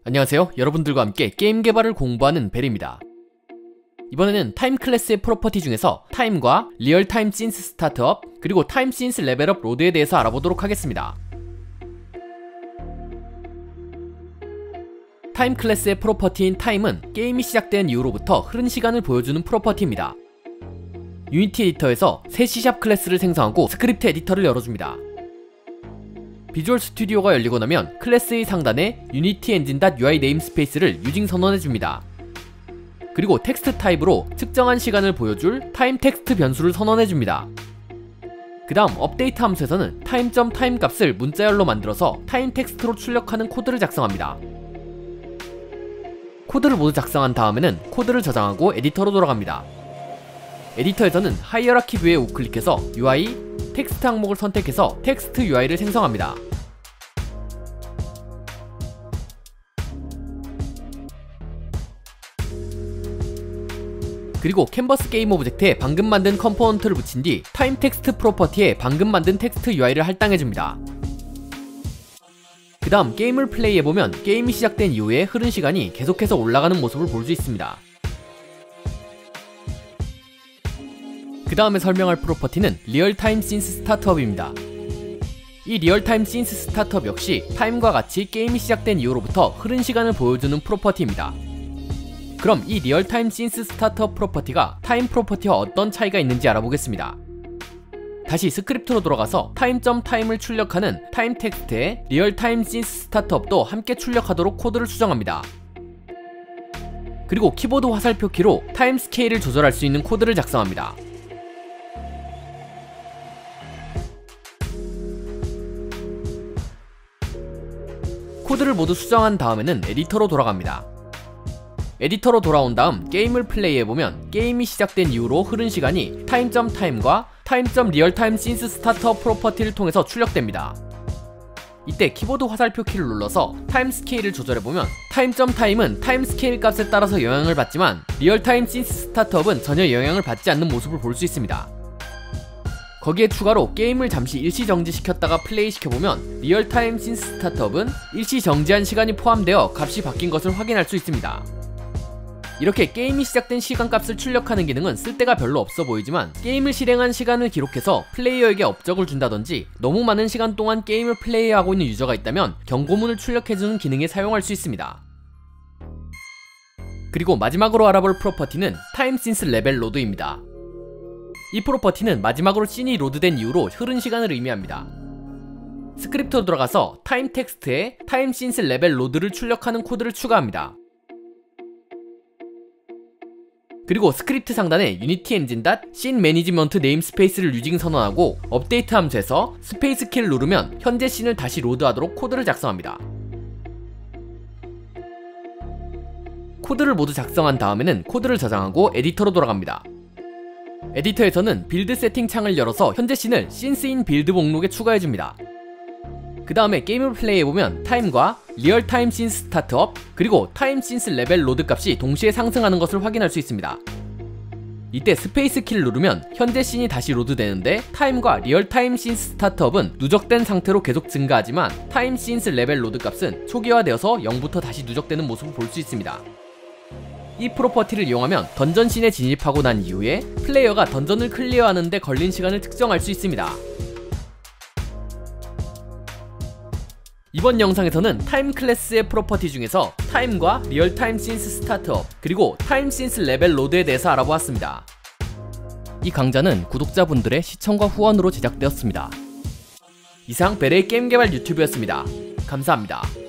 안녕하세요. 여러분들과 함께 게임 개발을 공부하는 벨입니다. 이번에는 타임 클래스의 프로퍼티 중에서 타임과 리얼타임 씬스 스타트업 그리고 타임 씬스 레벨업 로드에 대해서 알아보도록 하겠습니다. 타임 클래스의 프로퍼티인 타임은 게임이 시작된 이후로부터 흐른 시간을 보여주는 프로퍼티입니다. 유니티 에디터에서 새 C# 클래스를 생성하고 스크립트 에디터를 열어줍니다. 비주얼 스튜디오가 열리고 나면 클래스의 상단에 유니티 엔진.ui 네임스페이스를 유징 선언해줍니다. 그리고 텍스트 타입으로 측정한 시간을 보여줄 타임 텍스트 변수를 선언해줍니다. 그 다음 업데이트 함수에서는 time.time 값을 문자열로 만들어서 타임 텍스트로 출력하는 코드를 작성합니다. 코드를 모두 작성한 다음에는 코드를 저장하고 에디터로 돌아갑니다. 에디터에서는 하이어라키 뷰에 우클릭해서 UI, 텍스트 항목을 선택해서 텍스트 UI를 생성합니다. 그리고 캔버스 게임 오브젝트에 방금 만든 컴포넌트를 붙인 뒤 타임 텍스트 프로퍼티에 방금 만든 텍스트 UI를 할당해줍니다. 그 다음 게임을 플레이해보면 게임이 시작된 이후에 흐른 시간이 계속해서 올라가는 모습을 볼 수 있습니다. 그 다음에 설명할 프로퍼티는 리얼타임 씬스 스타트업입니다. 이 리얼타임 씬스 스타트업 역시 타임과 같이 게임이 시작된 이후로부터 흐른 시간을 보여주는 프로퍼티입니다. 그럼 이 리얼타임 씬스 스타트업 프로퍼티가 타임 프로퍼티와 어떤 차이가 있는지 알아보겠습니다. 다시 스크립트로 돌아가서 time.time을 출력하는 타임 텍스트에 리얼타임 씬스 스타트업도 함께 출력하도록 코드를 수정합니다. 그리고 키보드 화살표 키로 타임 스케일을 조절할 수 있는 코드를 작성합니다. 코드를 모두 수정한 다음에는 에디터로 돌아갑니다. 에디터로 돌아온 다음 게임을 플레이해보면 게임이 시작된 이후로 흐른 시간이 time.time과 time.realtime 씬스 스타트업 프로퍼티를 통해서 출력됩니다. 이때 키보드 화살표 키를 눌러서 타임 스케일을 조절해보면 time.time은 타임 스케일 값에 따라서 영향을 받지만 리얼타임 씬스 스타트업은 전혀 영향을 받지 않는 모습을 볼 수 있습니다. 거기에 추가로 게임을 잠시 일시 정지시켰다가 플레이 시켜보면 리얼타임 씬스 스타트업은 일시 정지한 시간이 포함되어 값이 바뀐 것을 확인할 수 있습니다. 이렇게 게임이 시작된 시간값을 출력하는 기능은 쓸데가 별로 없어 보이지만 게임을 실행한 시간을 기록해서 플레이어에게 업적을 준다든지 너무 많은 시간 동안 게임을 플레이하고 있는 유저가 있다면 경고문을 출력해주는 기능에 사용할 수 있습니다. 그리고 마지막으로 알아볼 프로퍼티는 타임 씬스 레벨 로드입니다. 이 프로퍼티는 마지막으로 씬이 로드된 이후로 흐른 시간을 의미합니다. 스크립트로 들어가서 타임 텍스트에 타임 씬스 레벨 로드를 출력하는 코드를 추가합니다. 그리고 스크립트 상단에 유니티 엔진.씬 매니지먼트 네임스페이스를 유징 선언하고 업데이트 함수에서 스페이스 키를 누르면 현재 씬을 다시 로드하도록 코드를 작성합니다. 코드를 모두 작성한 다음에는 코드를 저장하고 에디터로 돌아갑니다. 에디터에서는 빌드 세팅 창을 열어서 현재 씬을 씬스인 빌드 목록에 추가해줍니다. 그 다음에 게임을 플레이해보면 타임과 리얼타임 씬스 스타트업 그리고 타임 씬스 레벨 로드 값이 동시에 상승하는 것을 확인할 수 있습니다. 이때 스페이스 키를 누르면 현재 씬이 다시 로드되는데 타임과 리얼타임 씬스 스타트업은 누적된 상태로 계속 증가하지만 타임 씬스 레벨 로드 값은 초기화되어서 0부터 다시 누적되는 모습을 볼 수 있습니다. 이 프로퍼티를 이용하면 던전 씬에 진입하고 난 이후에 플레이어가 던전을 클리어하는 데 걸린 시간을 측정할 수 있습니다. 이번 영상에서는 타임 클래스의 프로퍼티 중에서 타임과 리얼타임 씬스 스타트업 그리고 타임 씬스 레벨 로드에 대해서 알아보았습니다. 이 강좌는 구독자분들의 시청과 후원으로 제작되었습니다. 이상 벨의 게임 개발 유튜브였습니다. 감사합니다.